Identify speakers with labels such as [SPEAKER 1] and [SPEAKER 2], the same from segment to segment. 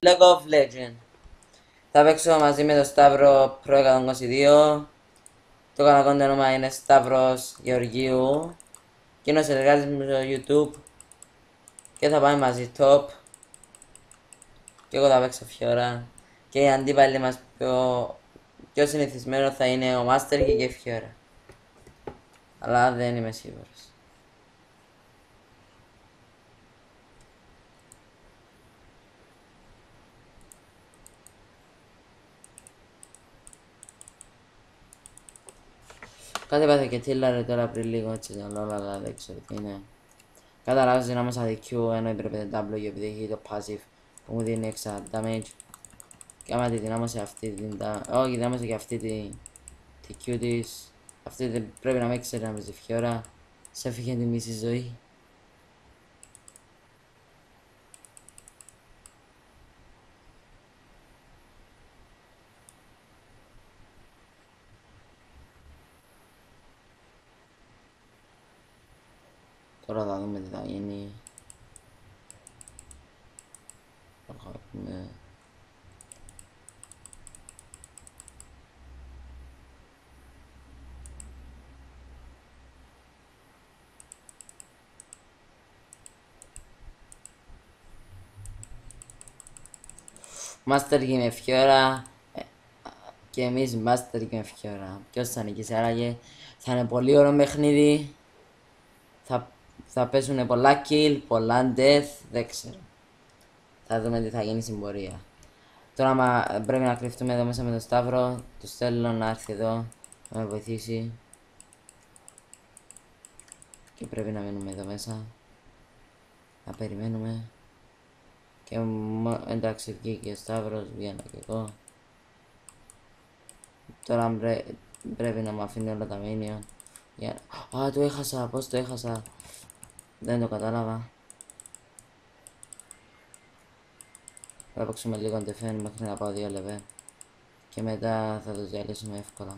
[SPEAKER 1] League of Legends. Θα παίξω μαζί με τον Σταύρο Pro 122. Το κανal το όνομα είναι Σταύρος Γεωργίου. Και είναι ο συνεργάτης μου στο YouTube. Και θα πάμε μαζί top. Και εγώ θα παίξω Fiora. Και οι αντίπαλοι μας πιο συνηθισμένο θα είναι ο Master και η Fiora. Αλλά δεν είμαι σίγουρος. Κάτι έπαθε και τίλαρε τώρα πριν λίγο έτσι αλλά δεν ξέρω τι είναι. Καταλάβεις δυνάμωσα τη Q ενώ έπρεπε το W επειδή έχει το passive που μου δίνει extra damage. Και άμα τη δυνάμωσε αυτή την όχι δυνάμωσε και αυτή τη Q της. Αυτή πρέπει να με ξέρει να παίζει Fiora. Σε έφυγε τη μισή ζωή. Τώρα θα δούμε τι θα γίνει. Master Game με Fiora και εμείς Master Game με Fiora. Ποιος θα νικήσει άραγε. Θα είναι πολύ ωραίο παιχνίδι. Θα πέσουν πολλά kill, πολλά death, δεν ξέρω. Θα δούμε τι θα γίνει στην πορεία. Τώρα πρέπει να κρυφτούμε εδώ μέσα με τον Σταύρο. Του στέλνω να έρθει εδώ να με βοηθήσει. Και πρέπει να μείνουμε εδώ μέσα. Να περιμένουμε. Και εντάξει βγήκε και ο Σταύρος, βγαίνω και εγώ. Τώρα πρέπει να μου αφήνει όλα τα minion. Α, το έχασα, πώς το έχασα. Δεν το κατάλαβα. Θα παίξουμε λίγο defend μέχρι να πάω 2 level. Και μετά θα το διαλύσουμε εύκολα.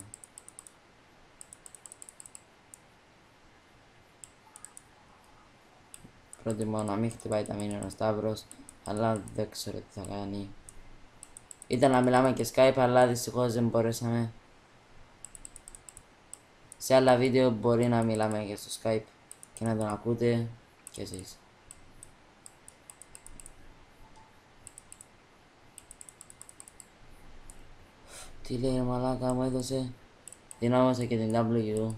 [SPEAKER 1] Προτιμώ να μην χτυπάει τα minion ο Σταύρος. Αλλά δεν ξέρω τι θα κάνει. Ήταν να μιλάμε και Skype αλλά δυστυχώς δεν μπορέσαμε. Σε άλλα βίντεο μπορεί να μιλάμε και στο Skype και να τον ακούτε και εσείς. Τι λέει μαλάκα, μου έδωσε. Δυνάμωσα και την W.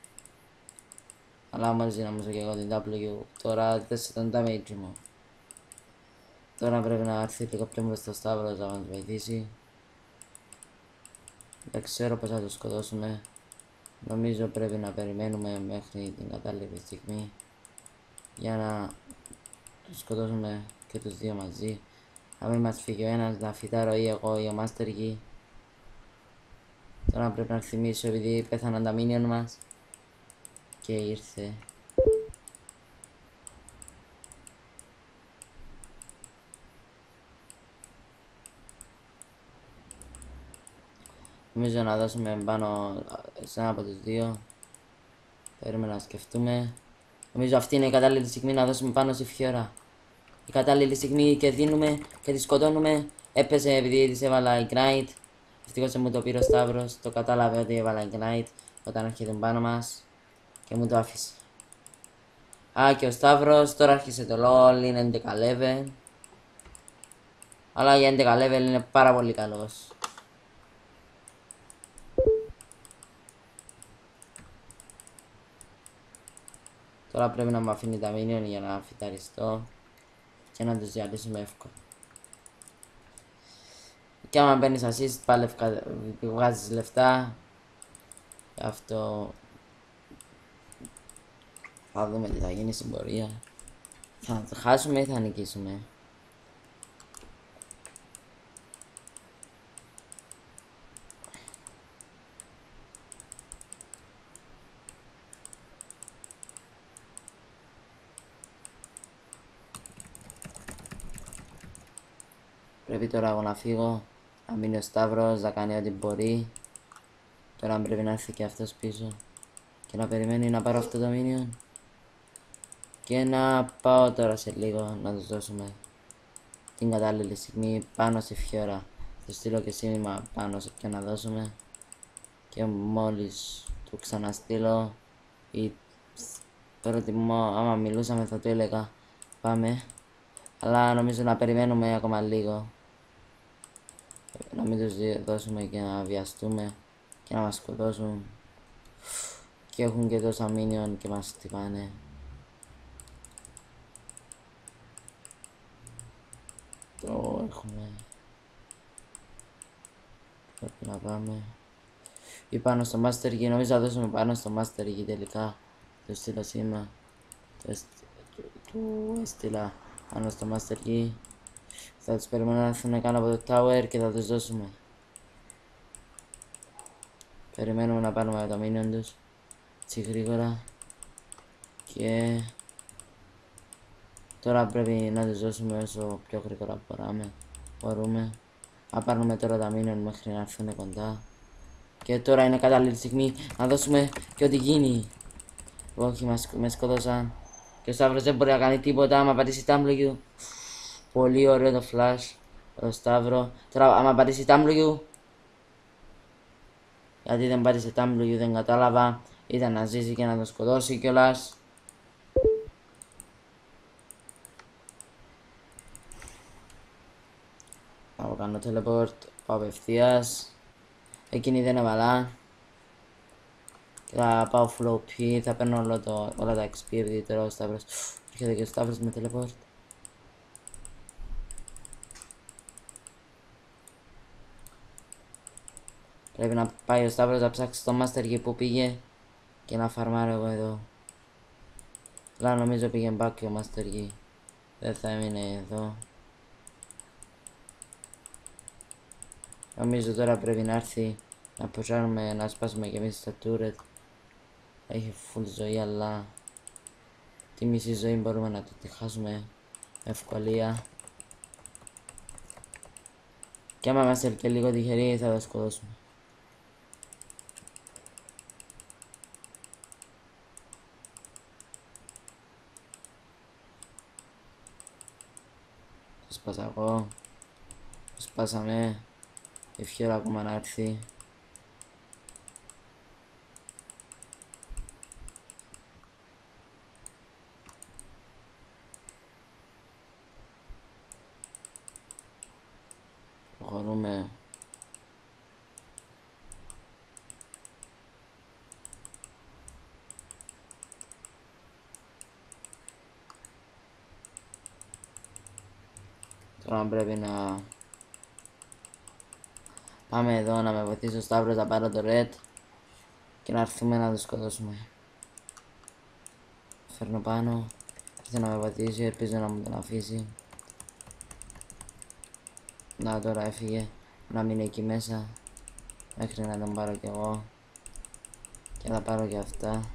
[SPEAKER 1] Αλλά μόλις δυνάμωσα και εγώ την W. Τώρα δέσε τον damage μου. Τώρα πρέπει να έρθει λίγο πιο μπροστά στο Σταύρος να μας βοηθήσει. Δεν ξέρω πως θα το σκοτώσουμε. Νομίζω πρέπει να περιμένουμε μέχρι την κατάλληλη στιγμή για να τους σκοτώσουμε και τους δύο μαζί. Να μην μας φύγει ο ένας να φυτάρω ή εγώ ή ο Master Yi. Τώρα πρέπει να θυμίσω επειδή πέθαναν τα minion μας και ήρθε. Νομίζω να δώσουμε πάνω σε ένα από τους δύο. Παίρνουμε να σκεφτούμε. Νομίζω αυτή είναι η κατάλληλη στιγμή να δώσουμε πάνω στη Fiora. Η κατάλληλη στιγμή και δίνουμε και τη σκοτώνουμε. Έπεσε επειδή της έβαλα Ignite. Ευτυχώς μου το πήρε ο Σταύρος. Το κατάλαβε ότι έβαλα Ignite όταν έρχεται πάνω μας. Και μου το άφησε. Α, και ο Σταύρος τώρα άρχισε το LOL. Είναι 11 level. Αλλά για 11 level είναι πάρα πολύ καλός. Τώρα πρέπει να μου αφήνει τα minion για να φυταριστώ και να τους διαλύσουμε εύκολα. Και άμα μπαίνεις assist πάλι βγάζεις λεφτά. Γι' αυτό θα δούμε τι θα γίνει στην πορεία. Θα χάσουμε ή θα νικήσουμε. Πρέπει τώρα εγώ να φύγω, να μείνει ο Σταύρος, να κάνει ό,τι μπορεί. Τώρα πρέπει να έρθει και αυτός πίσω και να περιμένει να πάρω αυτό το minion. Και να πάω τώρα σε λίγο να τους δώσουμε. την κατάλληλη στιγμή πάνω στη Fiora. Θα στείλω και σύνημα πάνω σε ποιον να δώσουμε. Και μόλις του ξαναστείλω ή προτιμώ, άμα μιλούσαμε θα του έλεγα πάμε. Αλλά νομίζω να περιμένουμε ακόμα λίγο. Να μην τους δώσουμε και να βιαστούμε και να μας σκοτώσουν. Και έχουν και τόσα minion και μας χτυπάνε. Το έχουμε. Πρέπει να πάμε. Ή πάνω στο Master Key, νομίζω θα δώσουμε πάνω στο Master Key τελικά. Του στείλω σήμα. Του έστειλα πάνω στο Master Key. Θα τους περιμένω να έρθουν κάτω από το Tower και θα τους δώσουμε. Περιμένουμε να πάρουμε το minion τους. Έτσι γρήγορα. Και τώρα πρέπει να τους δώσουμε όσο πιο γρήγορα μπορούμε. Να πάρουμε τώρα τα minion μέχρι να έρθουν κοντά. Και τώρα είναι κατάλληλη στιγμή να δώσουμε και ό,τι γίνει. Όχι, με σκότωσαν. Και ο Σταύρος δεν μπορεί να κάνει τίποτα άμα πατήσει W. Πολύ ωραίο το flash. Το Σταύρο. Τώρα άμα πατήσει W. Γιατί δεν πάτησε W δεν κατάλαβα. Ήταν να ζήσει και να τον σκοτώσει κιόλας. Πάω κάνω teleport. Πάω απευθείας. Εκείνη δεν έβαλα. Και θα πάω flow P. Θα παίρνω όλα τα XP επειδή τώρα ο Σταύρος. Έρχεται και ο Σταύρος με teleport. Πρέπει να πάει ο Σταύρος να ψάξει το Master Key που πήγε και να φαρμάρω εγώ εδώ. Αλλά νομίζω πήγε back και ο Master Key. Δεν θα έμεινε εδώ. Νομίζω τώρα πρέπει να έρθει να πουσάρουμε, να σπάσουμε και εμείς τα turret. Έχει full ζωή αλλά τη μισή ζωή μπορούμε να τη χάσουμε με ευκολία. Και άμα είμαστε και λίγο τυχεροί θα το σκοτώσουμε. Το σπάσα εγώ. Το σπάσαμε. Η Fiora ακόμα να έρθει. Προχωρούμε. Τώρα πρέπει να πάμε εδώ να με βοηθήσει ο Σταύρος να πάρω το red και να έρθουμε να το σκοτώσουμε. Φέρνω πάνω. Ήρθε να με βοηθήσει, ελπίζω να μου τον αφήσει. Να τώρα έφυγε, να μείνει εκεί μέσα μέχρι να τον πάρω κι εγώ και να πάρω και αυτά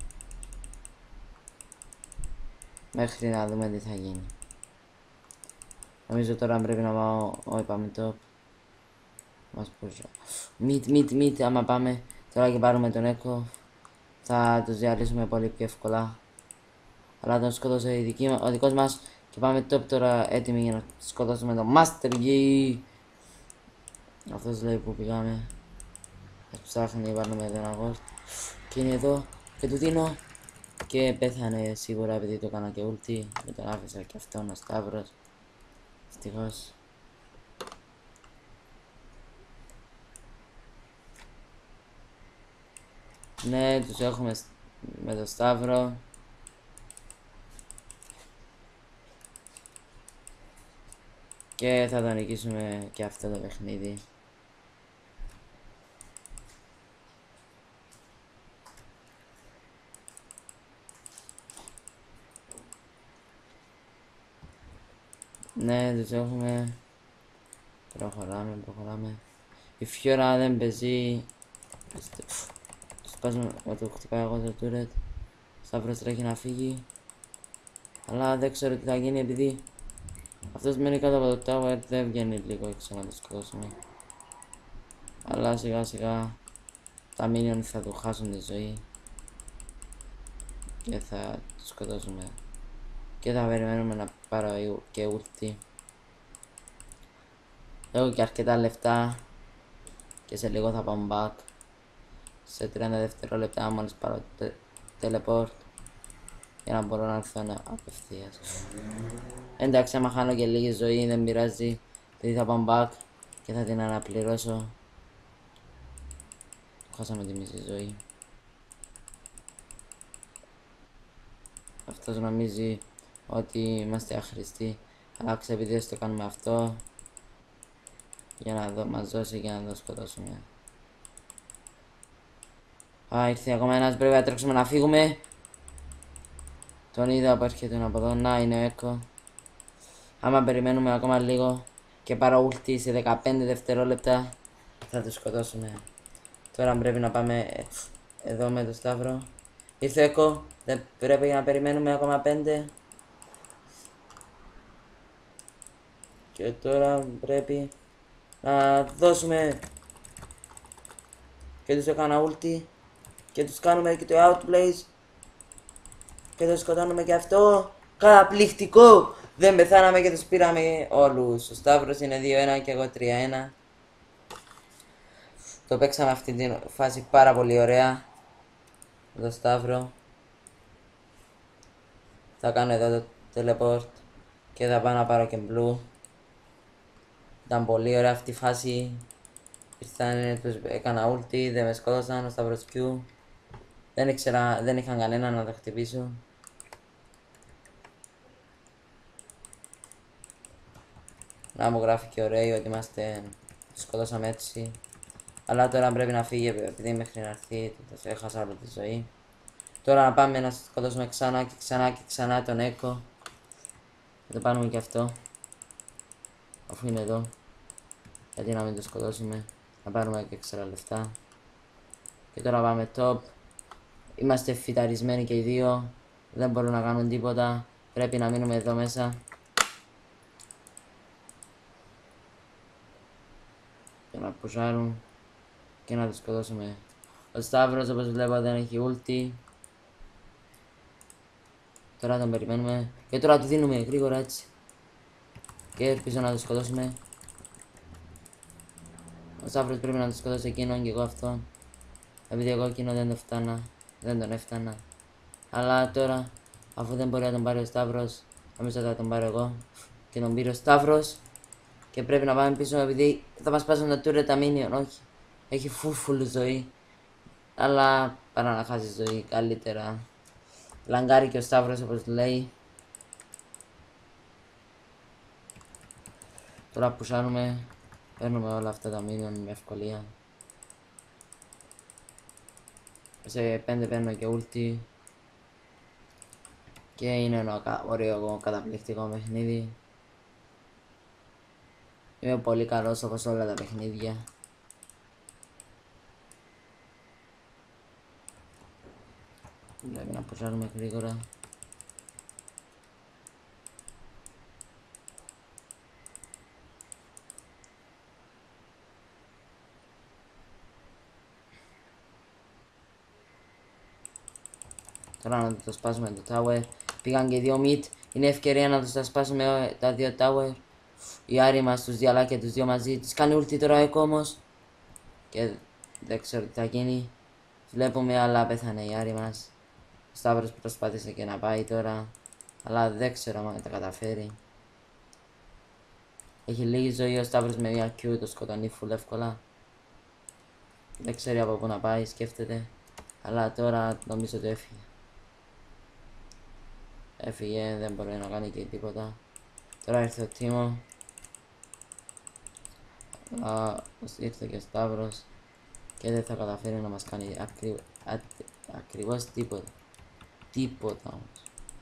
[SPEAKER 1] μέχρι να δούμε τι θα γίνει. Νομίζω τώρα πρέπει να πάω, όχι πάμε top. Μας πούσα. Μιτ, άμα πάμε τώρα και πάρουμε τον Echo θα τους διαλύσουμε πολύ πιο εύκολα. Αλλά τον σκότωσε ο δικός μας και πάμε top τώρα έτοιμοι για να σκοτώσουμε τον Master Key. Αυτός λέει που πήγαμε. Ας ψάχνει, βάλουμε τον αγόρ. Και είναι εδώ και του δίνω. Και πέθανε σίγουρα επειδή το έκανα και ulti. Με τον άφησα και αυτόν ο Σταύρος. Ευτυχώς. Ναι, τους έχουμε με το Σταύρο. Και θα το νικήσουμε και αυτό το παιχνίδι. Ναι, τους έχουμε. Προχωράμε. Η Fiora δεν παίζει. Σπάζουμε, το χτυπάω εγώ το turret. Σταύρος τρέχει να φύγει. Αλλά δεν ξέρω τι θα γίνει επειδή αυτός μένει κάτω από το tower, δεν βγαίνει λίγο έξω να το σκοτώσουμε. Αλλά σιγά σιγά τα minion θα του χάσουν τη ζωή και θα το σκοτώσουμε. Και θα περιμένουμε να πάρω και ulti Έχω και αρκετά λεφτά και σε λίγο θα πάω back. Σε 30 δευτερόλεπτα μόλις πάρω teleport για να μπορώ να έρθω απευθείας. Εντάξει, άμα χάνω και λίγη ζωή δεν πειράζει, γιατί θα πάω back και θα την αναπληρώσω. Χάσαμε τη μισή ζωή. Αυτός νομίζει ότι είμαστε άχρηστοι, αλλά επειδή το κάνουμε αυτό για να μας δώσει και να το σκοτώσουμε. Α, ήρθε ακόμα ένας, πρέπει να τρέξουμε να φύγουμε. Τον είδα που έρχεται από εδώ, να είναι ο Έκο. Άμα περιμένουμε ακόμα λίγο και πάρω ulti σε 15 δευτερόλεπτα θα το σκοτώσουμε. Τώρα πρέπει να πάμε εδώ με το Σταύρο. Ήρθε ο Έκο, δεν πρέπει να περιμένουμε ακόμα 5. Και τώρα πρέπει να δώσουμε. Και τους έκανα ulti. Και τους κάνουμε και το outplays. Και το σκοτώνουμε και αυτό. Καταπληκτικό! Δεν πεθάναμε και τους πήραμε όλους. Ο Σταύρος είναι 2-1 και εγώ 3-1. Το παίξαμε αυτή τη φάση πάρα πολύ ωραία. Το Σταύρο. Θα κάνω εδώ το teleport. Και θα πάω να πάρω και blue. Ήταν πολύ ωραία αυτή η φάση. Ήρθαν, τους έκανα ulti, δεν με σκότωσαν, ο Σταύρος Q. Δεν είχαν κανένα να το χτυπήσω. Να μου γράφει και ωραίο ότι είμαστε, σκοτώσαμε έτσι. Αλλά τώρα πρέπει να φύγει επειδή μέχρι να έρθει, έχασα όλη τη ζωή. Τώρα να πάμε να σκοτώσουμε ξανά και ξανά και ξανά τον Έκο. Θα το πάρουμε και αυτό. Αφού είναι εδώ. Γιατί να μην το σκοτώσουμε. Να πάρουμε και ξέρα λεφτά. Και τώρα πάμε top. Είμαστε φυταρισμένοι και οι δύο. Δεν μπορούν να κάνουν τίποτα. Πρέπει να μείνουμε εδώ μέσα. Και να πουσάρουν. Και να τους σκοτώσουμε. Ο Σταύρος όπως βλέπω δεν έχει ulti. Τώρα τον περιμένουμε. Και τώρα του δίνουμε γρήγορα έτσι. Και ελπίζω να το σκοτώσουμε. Ο Σταύρος πρέπει να το σκοτώσει εκείνον και εγώ αυτόν. Επειδή εγώ εκείνο δεν τον έφτανα. Αλλά τώρα, αφού δεν μπορεί να τον πάρει ο Σταύρος, νομίζω θα τον πάρω εγώ. Και τον πήρε ο Σταύρος. Και πρέπει να πάμε πίσω επειδή θα μας πάσουν τα turret τα minion. Όχι, έχει φουλ ζωή. Αλλά παρά να χάσει ζωή καλύτερα. Λαγκάρει και ο Σταύρος όπως λέει. Τώρα πουσάνουμε. Παίρνουμε όλα αυτά τα minion με ευκολία. Σε 5 παίρνω και ulti. Και είναι ένα ωραίο καταπληκτικό παιχνίδι. Είμαι πολύ καλός όπως όλα τα παιχνίδια. Πρέπει να πουσάρουμε γρήγορα. Τώρα να το σπάσουμε το tower. Πήγαν και δύο mid. Είναι ευκαιρία να τους σπάσουμε τα δύο tower. Η Άρη μας τους διαλά και τους δύο μαζί. Τους κάνει ulti τώρα ο Έκο όμως. Και δεν ξέρω τι θα γίνει. Βλέπουμε αλλά πέθανε η Άρη μας. Ο Σταύρος προσπάθησε και να πάει τώρα. Αλλά δεν ξέρω αν τα καταφέρει. Έχει λίγη ζωή ο Σταύρος με μια Q. Το σκοτώνει full εύκολα. Δεν ξέρει από πού να πάει, σκέφτεται. Αλλά τώρα νομίζω ότι έφυγε. Έφυγε, δεν μπορεί να κάνει και τίποτα. Τώρα ήρθε ο Τίμο. Ήρθε και ο Σταύρος. Και δεν θα καταφέρει να μας κάνει ακριβώς τίποτα. Τίποτα όμως.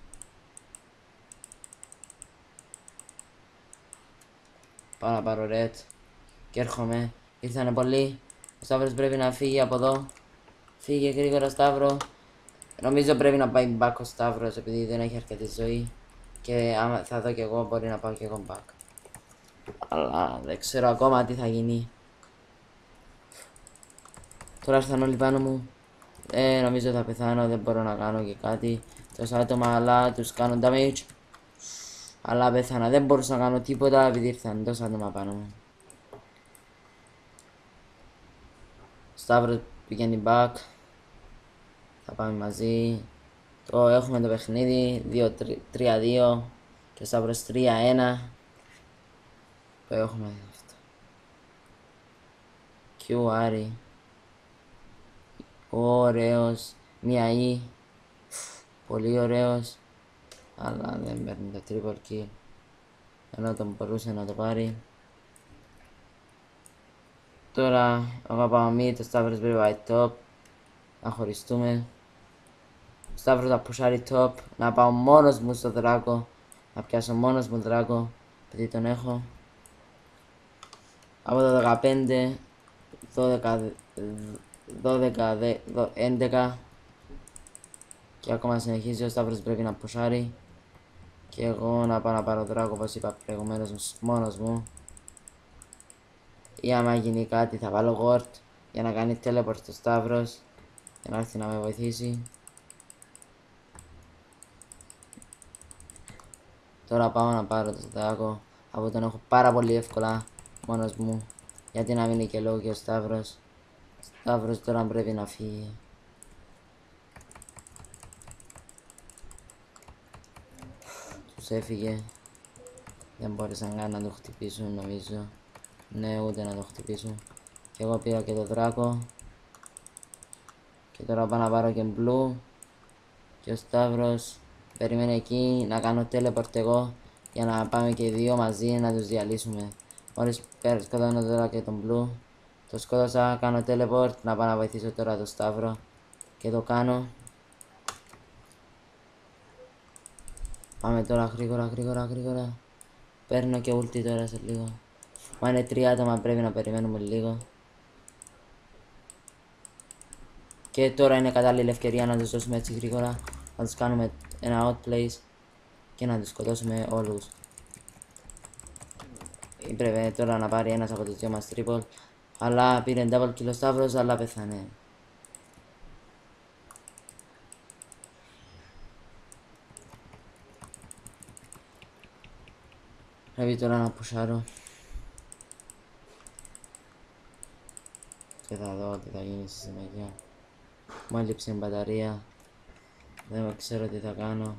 [SPEAKER 1] Πάω να πάρω red. Και έρχομαι. Ήρθανε πολλοί. Ο Σταύρος πρέπει να φύγει από εδώ. Φύγε γρήγορα Σταύρο. Νομίζω πρέπει να πάει back ο Σταύρος επειδή δεν έχει αρκετή ζωή. Και άμα θα δω κι εγώ μπορεί να πάω κι εγώ back. Αλλά δεν ξέρω ακόμα τι θα γίνει. Τώρα ήρθαν όλοι πάνω μου. Νομίζω θα πεθάνω, δεν μπορώ να κάνω και κάτι. Τόσα άτομα αλλά τους κάνω damage. Αλλά πέθανα, δεν μπορούσα να κάνω τίποτα επειδή ήρθαν τόσα άτομα πάνω μου. Σταύρος πηγαίνει back. Θα πάμε μαζί. Το έχουμε το παιχνίδι 3-2 και ο Σταύρος 3-1. Το έχουμε αυτό. Q Άρη. Ωραίος. Μία E. Πολύ ωραίος. Αλλά δεν παίρνει το triple kill. Ενώ τον μπορούσε να το πάρει. Τώρα εγώ πάω mid, το Σταύρος πρέπει πάει top. Να χωριστούμε. Ο Σταύρος θα πουσάρει top. Να πάω μόνος μου στο δράκο. Να πιάσω μόνος μου δράκο. Επειδή τον έχω. Από το 15, 12, 11. Και ακόμα συνεχίζει, ο Σταύρος πρέπει να πουσάρει. Και εγώ να πάω να πάρω δράκο όπως είπα προηγουμένως μόνος μου. Ή άμα γίνει κάτι θα βάλω ward για να κάνει teleport στο Σταύρος. Για να έρθει να με βοηθήσει. Τώρα πάω να πάρω το δράκο. Από τον έχω πάρα πολύ εύκολα μόνος μου. Γιατί να μείνει και λόγω και ο Σταύρος. Ο Σταύρος τώρα πρέπει να φύγει. Τους έφυγε. Δεν μπόρεσαν καν να το χτυπήσουν νομίζω. Ναι, ούτε να το χτυπήσουν. Και εγώ πήρα και το δράκο. Και τώρα πάω να πάρω και blue. Και ο Σταύρος περιμένει εκεί να κάνω teleport εγώ. Για να πάμε και οι δύο μαζί να τους διαλύσουμε. Μόλις σκοτώνω τώρα και τον blue. Το σκότωσα, κάνω teleport να πάω να βοηθήσω τώρα το Σταύρο. Και το κάνω. Πάμε τώρα γρήγορα. Παίρνω και ulti τώρα σε λίγο. Μα είναι 3 άτομα, πρέπει να περιμένουμε λίγο. Και τώρα είναι κατάλληλη ευκαιρία να τους δώσουμε έτσι γρήγορα. Να τους κάνουμε ένα outplace. Και να τους σκοτώσουμε όλους. Πρέπει τώρα να πάρει ένας από τους δυο μας triple. Αλλά πήρε double kill ο Σταύρος, αλλά πέθανε. Πρέπει τώρα να πουσάρω. Και θα δω τι θα γίνει στη συνέχεια. Μου έλειψε η μπαταρία. Δεν ξέρω τι θα κάνω.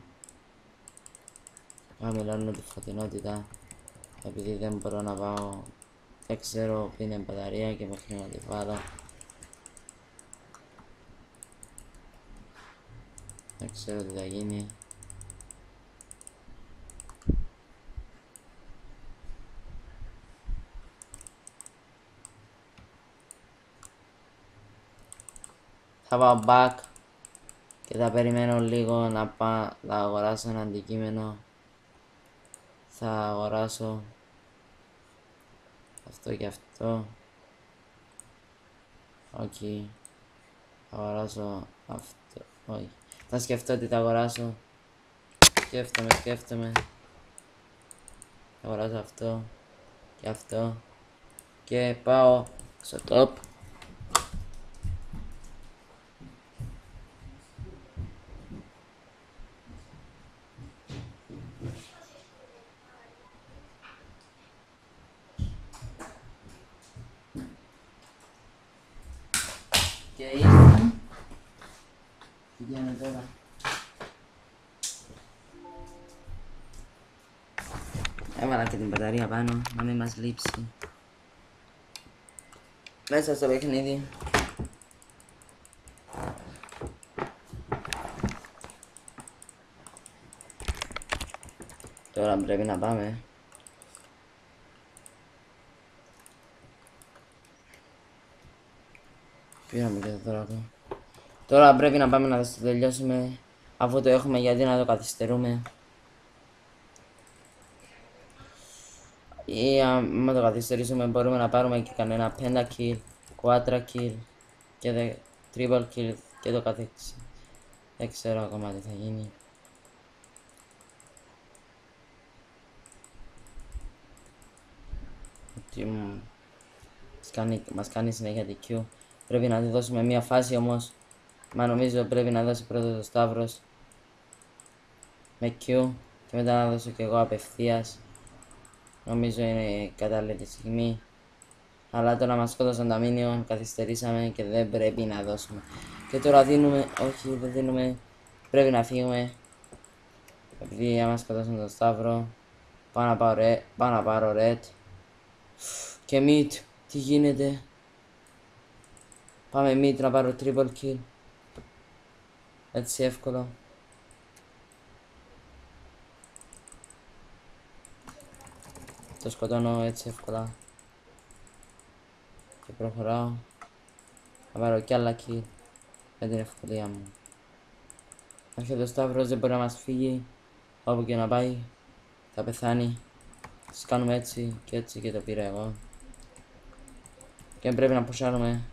[SPEAKER 1] Χαμηλώνω τη φωτεινότητα. Επειδή δεν μπορώ να πάω. Δεν ξέρω που είναι η μπαταρία και μέχρι να τη βάλω. Δεν ξέρω τι θα γίνει. Θα πάω back και θα περιμένω λίγο να αγοράσω ένα αντικείμενο. Θα αγοράσω αυτό και αυτό. Όχι. Θα αγοράσω αυτό. Όχι. Θα σκεφτώ τι θα αγοράσω. Σκέφτομαι. Θα αγοράσω αυτό και αυτό. Και πάω στο top. Και ήρθα. Πηγαίνω τώρα. Έβαλα και την μπαταρία πάνω, να μην μας λείψει. Μέσα στο παιχνίδι. Τώρα πρέπει να πάμε. Πήραμε και το δράκο. Τώρα πρέπει να πάμε να το τελειώσουμε. Αφού το έχουμε, γιατί να το καθυστερούμε. Ή άμα το καθυστερήσουμε μπορούμε να πάρουμε και κανένα 5 kill, 4 kill και triple kill και το καθεξή. Δεν ξέρω ακόμα τι θα γίνει. Μας κάνει συνέχεια τη Q. Πρέπει να τη δώσουμε μια φάση όμως. Μα νομίζω πρέπει να δώσει πρώτο το Σταύρος με Q και μετά να δώσω και εγώ απευθείας. Νομίζω είναι η κατάλληλη στιγμή. Αλλά τώρα μας σκότωσαν τα μίνιον, καθυστερήσαμε και δεν πρέπει να δώσουμε. Και τώρα δίνουμε, όχι δεν δίνουμε, πρέπει να φύγουμε. Επειδή μας σκότωσαν τον Σταύρο, πάω να πάρω red. Και mid, τι γίνεται. Πάμε mid να πάρω triple kill. Έτσι εύκολο. Το σκοτώνω έτσι εύκολα. Και προχωράω. Θα πάρω κι άλλα kill. Με την ευκολία μου. Έρχεται ο Σταύρος, δεν μπορεί να μας φύγει. Όπου και να πάει θα πεθάνει. Τις κάνουμε έτσι και το πήρα εγώ. Και πρέπει να πουσάρουμε.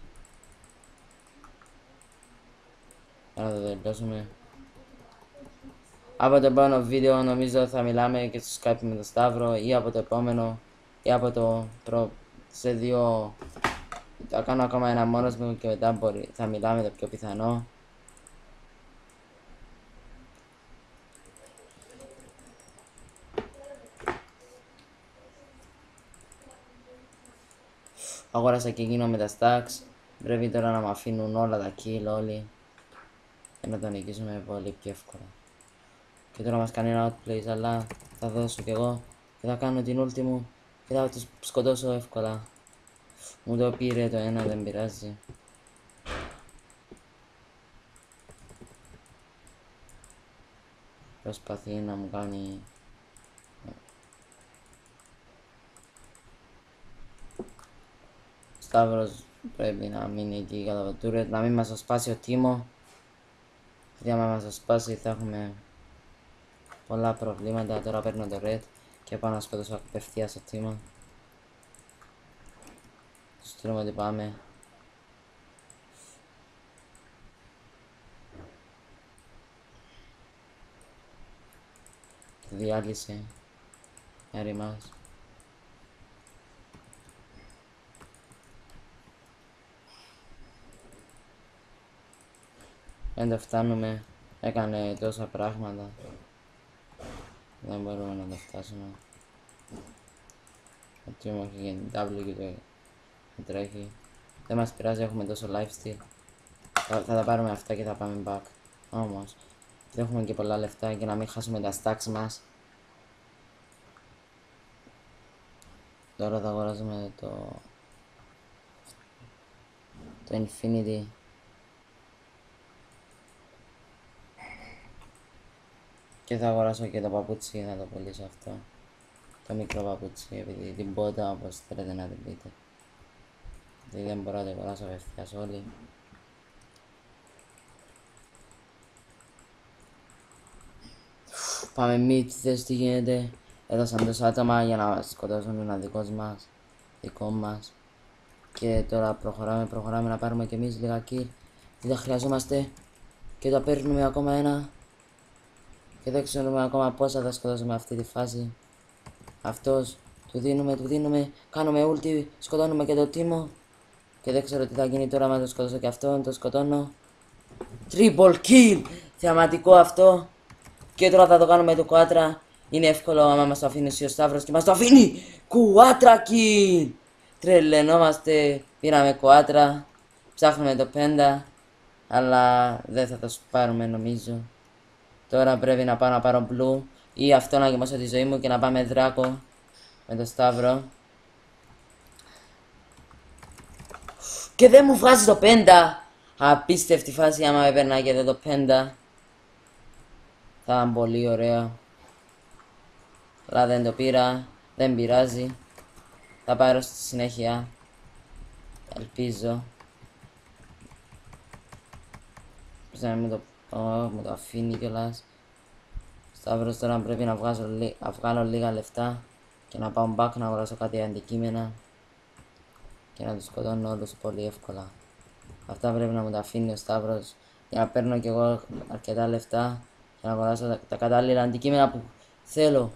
[SPEAKER 1] Άρα θα τελειώσουμε. Από το επόμενο βίντεο νομίζω θα μιλάμε και στο Skype με τον Σταύρο, ή από το επόμενο ή από το σε δύο. Θα κάνω ακόμα ένα μόνος μου και μετά θα μιλάμε το πιο πιθανό. Αγόρασα και εκείνο με τα stacks. Πρέπει τώρα να μου αφήνουν όλα τα kill όλοι. Για να το νικήσουμε πολύ πιο εύκολα. Και τώρα μας κάνει ένα outplays, αλλά θα δώσω κι εγώ. Και θα κάνω την ulti μου και θα τους σκοτώσω εύκολα. Μου το πήρε το ένα, δεν πειράζει. Προσπαθεί να μου κάνει... Σταύρος πρέπει να μείνει εκεί κατά το turret, να μην μας ασπάσει ο Τίμο. Γιατί άμα μας ασπάσει θα έχουμε πολλά προβλήματα. Τώρα παίρνω το red και πάω να σκοτώσω απευθείας το Τίμο. Τους στείλουμε ότι πάμε. Τη διάλυση. Έρη μας. Δεν το φτάνουμε, έκανε τόσα πράγματα. Δεν μπορούμε να το φτάσουμε. Ο Τίμο έχει γίνει W και το τρέχει. Δεν μας πειράζει, έχουμε τόσο lifesteal. Θα τα πάρουμε αυτά και θα πάμε back. Όμως, δεν έχουμε και πολλά λεφτά και να μην χάσουμε τα stacks μας. Τώρα θα αγοράζουμε το Infinity. Και θα αγοράσω και το παπούτσι, να το πουλήσω αυτό. Το μικρό παπούτσι, επειδή την πότα όπως θέλετε να την πείτε. Γιατί δεν μπορώ να το αγοράσω απευθείας όλοι. Πάμε mid, θες τι γίνεται. Έδωσαν τόσα άτομα για να σκοτώσουν ένα δικό μας. Και τώρα προχωράμε να πάρουμε κι εμείς λίγα kill. Τι θα χρειαζόμαστε. Και θα παίρνουμε ακόμα ένα. Και δεν ξέρουμε ακόμα πόσα θα σκοτώσουμε αυτή τη φάση. Αυτός, του δίνουμε, κάνουμε ulti, σκοτώνουμε και το Τίμο. Και δεν ξέρω τι θα γίνει τώρα με το σκοτώσω και αυτόν, το σκοτώνω. Triple kill! Θεαματικό αυτό. Και τώρα θα το κάνουμε το κουάτρα. Είναι εύκολο άμα μας το αφήνει ο Σταύρος και μας το αφήνει! Κουάτρα kill! Τρελαινόμαστε, πήραμε κουάτρα. Ψάχνουμε το 5. Αλλά δεν θα το πάρουμε νομίζω. Τώρα πρέπει να πάω να πάρω blue ή αυτό να γεμώσω τη ζωή μου και να πάμε δράκο με το Σταύρο. Και δεν μου βγάζει το 5. Απίστευτη φάση άμα έπαιρνα και το 5. Θα ήταν πολύ ωραίο. Αλλά δεν το πήρα. Δεν πειράζει. Θα πάρω στη συνέχεια. Ελπίζω. Μου το αφήνει κιόλας. Σταύρος τώρα πρέπει να βγάλω λίγα λεφτά και να πάω back να αγοράσω κάτι αντικείμενα και να τους σκοτώνω όλους πολύ εύκολα. Αυτά πρέπει να μου τα αφήνει ο Σταύρος για να παίρνω κι εγώ αρκετά λεφτά και να αγοράσω τα κατάλληλα αντικείμενα που θέλω.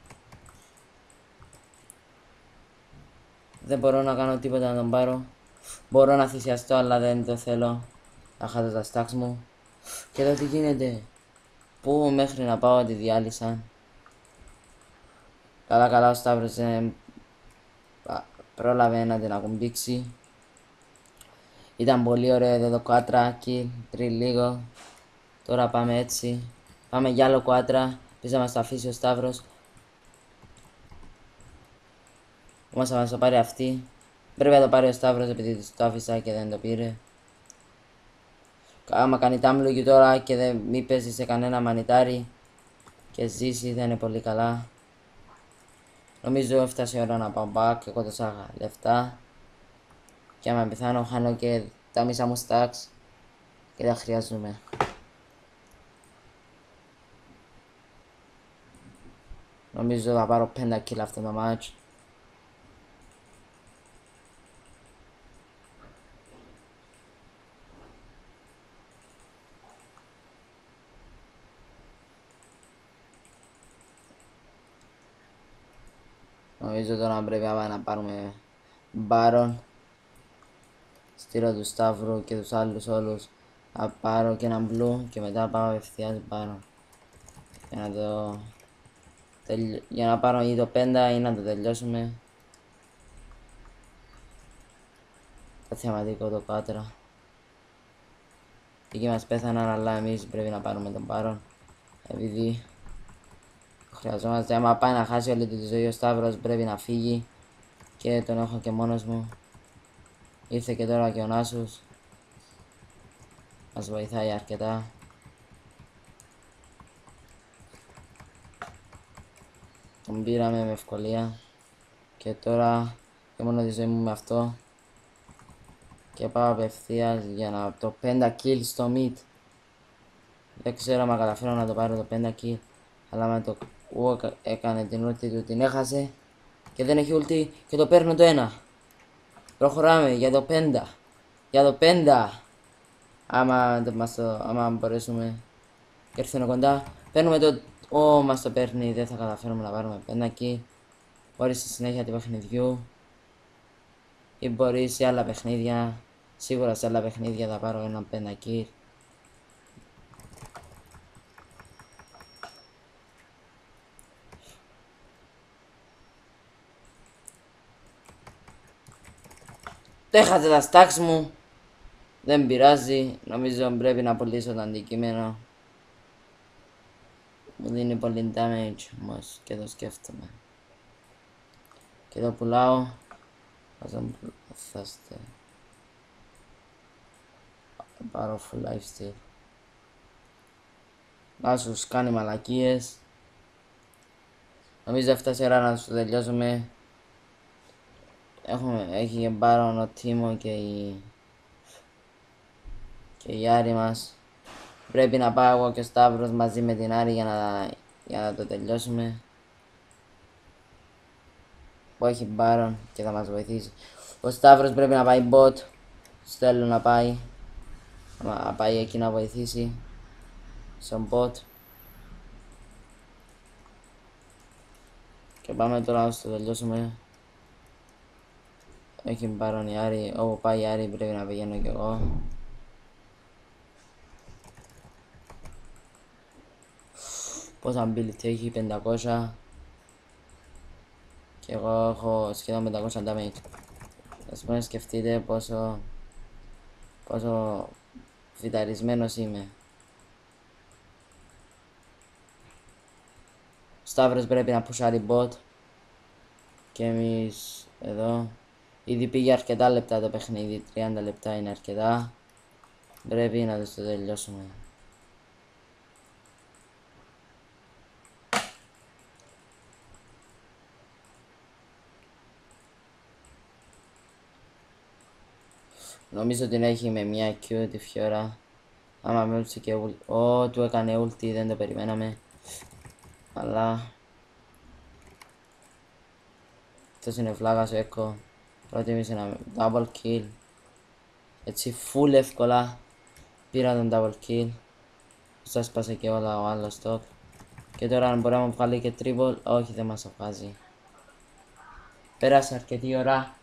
[SPEAKER 1] Δεν μπορώ να κάνω τίποτα να τον πάρω. Μπορώ να θυσιαστώ αλλά δεν το θέλω. Να χάσω τα stacks μου. Και εδώ τι γίνεται. Πού μέχρι να πάω τη διάλυσα. Καλά ο Σταύρος πρόλαβε να την ακουμπήξει. Ήταν πολύ ωραίο εδώ το κουάτρακι πριν λίγο. Τώρα πάμε έτσι. Πάμε για άλλο κουάτρα. Πίσω μας το αφήσει ο Σταύρος. Όμως θα μας το πάρει αυτή. Πρέπει να το πάρει ο Σταύρος επειδή το άφησα και δεν το πήρε. Άμα κάνει τάμλογι τώρα και δεν μη παίζει σε κανένα μανιτάρι και ζήσει δεν είναι πολύ καλά. Νομίζω έφτασε η ώρα να πάω back. Εγώ τόσα λεφτά. Και άμα πεθάνω χάνω και τα μισά μου stacks. Και δεν χρειάζομαι. Νομίζω θα πάρω 5 kill αυτό το match. Νομίζω τώρα πρέπει να πάρουμε Baron. Στείλω του Σταύρου και τους άλλους όλους. Θα πάρω και ένα blue και μετά πάω απευθείας Baron. Για να πάρω ή το 5 ή να το τελειώσουμε. Το θεματικό το κάτρα. Εκεί μας πέθαναν αλλά εμείς πρέπει να πάρουμε τον Baron. Επειδή χρειαζόμαστε, άμα πάει να χάσει όλη τη ζωή ο Σταύρος πρέπει να φύγει. Και τον έχω και μόνος μου. Ήρθε και τώρα και ο Νάσος. Μας βοηθάει αρκετά. Τον πήραμε με ευκολία. Και τώρα και μόνο τη ζωή μου με αυτό. Και πάω απευθείας για να το 5 kill στο mid. Δεν ξέρω αν καταφέρω να το πάρω το 5 kill. Αλλά με το έκανε την ulti του, την έχασε. Και δεν έχει ulti και το παίρνω το 1. Προχωράμε για το 5. Για το 5. Άμα μπορέσουμε και έρθουν κοντά. Παίρνουμε το... μας το παίρνει. Δεν θα καταφέρουμε να πάρουμε 5 kill. Μπορεί στη συνέχεια του παιχνιδιού. Ή μπορεί σε άλλα παιχνίδια. Σίγουρα σε άλλα παιχνίδια θα πάρω ένα 5 kill. Έχατε τα stacks μου. Δεν πειράζει. Νομίζω πρέπει να πουλήσω το αντικείμενο. Μου δίνει πολύ damage όμως και το σκέφτομαι. Και το πουλάω. Ας τον πουλάσετε. Πάρω full lifesteal. Να σου κάνει μαλακίες. Νομίζω έφτασε η ώρα να σου τελειώσουμε. Έχει και Baron ο Τίμο και η Άρη μας. Πρέπει να πάω εγώ και ο Σταύρος μαζί με την Άρη για να το τελειώσουμε. Που έχει Baron και θα μας βοηθήσει. Ο Σταύρος πρέπει να πάει bot. Στέλνω να πάει. Να πάει εκεί να βοηθήσει. Στον bot. Και πάμε τώρα να το τελειώσουμε. Έχει Baron η Άρη. Όπου πάει η Άρη πρέπει να πηγαίνω κι εγώ. Πόσα ability έχει, 500. Και εγώ έχω σχεδόν 500 damage. Ας πούμε σκεφτείτε πόσο φυταρισμένος είμαι. Ο Σταύρος πρέπει να πουσάρει bot. Και εμείς εδώ. Ήδη πήγε αρκετά λεπτά το παιχνίδι, 30 λεπτά είναι αρκετά. Πρέπει να το τελειώσουμε. Νομίζω την έχει με μια Q τη Fiora. Άμα με ulti και ulti. Του έκανε ulti, δεν το περιμέναμε. Αλλά αυτός είναι φλάγας ο Echo. Προτίμησε ένα double kill. Έτσι full εύκολα πήρα τον double kill. Σας πάσε και όλα ο άλλος stock. Και τώρα αν μπορεί να μου βγάλει και triple. Όχι, δεν μας βγάζει. Πέρασε αρκετή ώρα.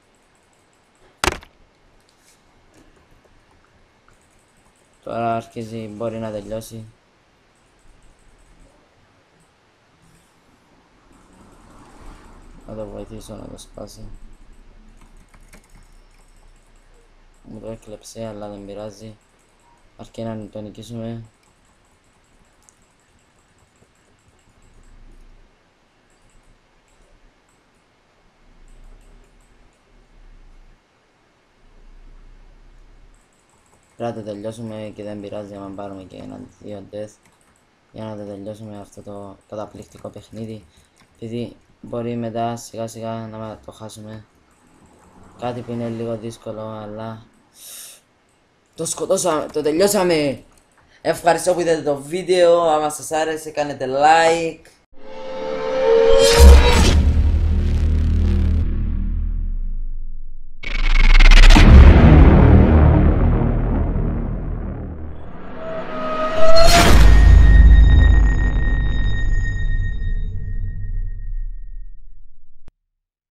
[SPEAKER 1] Τώρα αρχίζει, μπορεί να τελειώσει. Να το βοηθήσω να το σπάσει. Μου το έκλεψε, αλλά δεν πειράζει. Αρκεί να το νικήσουμε. Πρέπει να το τελειώσουμε και δεν πειράζει άμα πάρουμε και έναν 2 death. Για να το τελειώσουμε αυτό το καταπληκτικό παιχνίδι. Επειδή μπορεί μετά σιγά σιγά να το χάσουμε. Κάτι που είναι λίγο δύσκολο, αλλά το σκοτώσαμε, το τελειώσαμε. Ευχαριστώ που είδατε το βίντεο. Άμα σας άρεσε κάνετε like.